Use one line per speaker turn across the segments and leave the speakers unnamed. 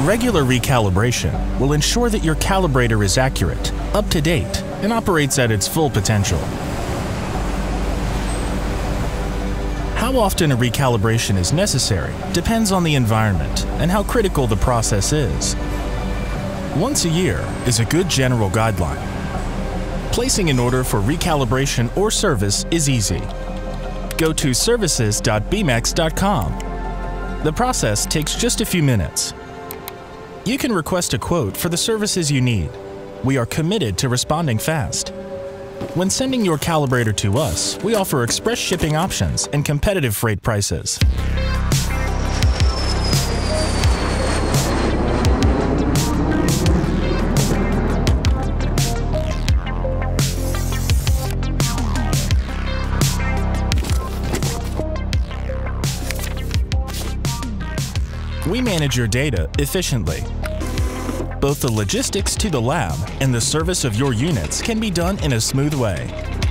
Regular recalibration will ensure that your calibrator is accurate, up to date, and operates at its full potential. How often a recalibration is necessary depends on the environment and how critical the process is. Once a year is a good general guideline. Placing an order for recalibration or service is easy. Go to services.bmx.com. The process takes just a few minutes. You can request a quote for the services you need. We are committed to responding fast. When sending your calibrator to us, we offer express shipping options and competitive freight prices. We manage your data efficiently. Both the logistics to the lab and the service of your units can be done in a smooth way.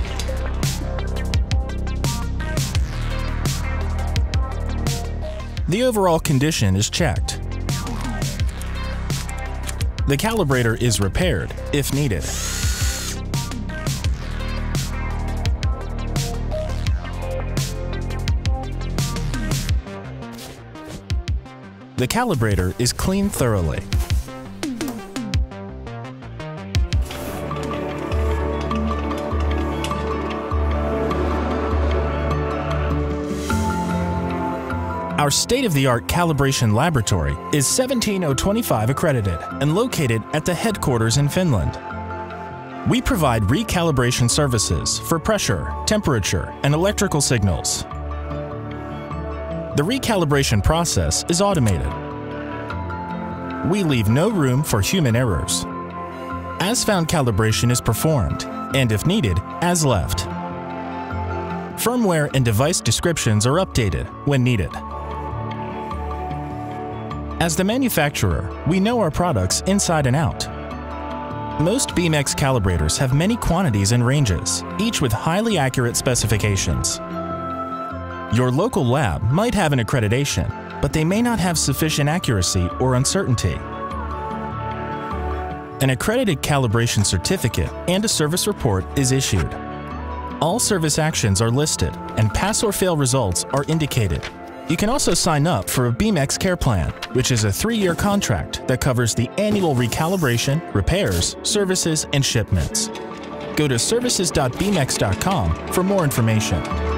The overall condition is checked. The calibrator is repaired if needed. The calibrator is cleaned thoroughly. Our state-of-the-art calibration laboratory is 17025 accredited and located at the headquarters in Finland. We provide recalibration services for pressure, temperature, and electrical signals. The recalibration process is automated. We leave no room for human errors. As-found calibration is performed, and if needed, as left. Firmware and device descriptions are updated when needed. As the manufacturer, we know our products inside and out. Most Bmx calibrators have many quantities and ranges, each with highly accurate specifications. Your local lab might have an accreditation, but they may not have sufficient accuracy or uncertainty. An accredited calibration certificate and a service report is issued. All service actions are listed and pass or fail results are indicated. You can also sign up for a Bmx Care Plan, which is a 3-year contract that covers the annual recalibration, repairs, services, and shipments. Go to services.bmx.com for more information.